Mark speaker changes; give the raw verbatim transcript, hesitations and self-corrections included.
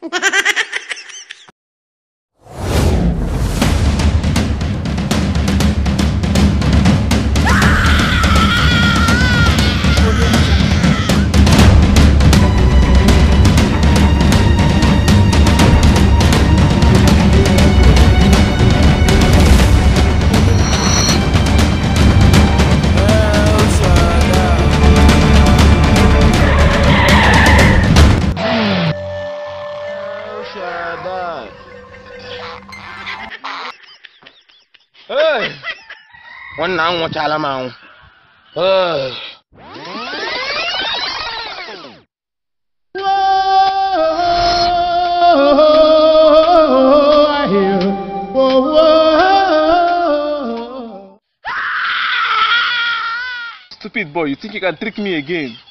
Speaker 1: Hey! One now, what Alamau? Oh! Whoa! I hear. Whoa! Whoa! Stupid boy, you think you can trick me again?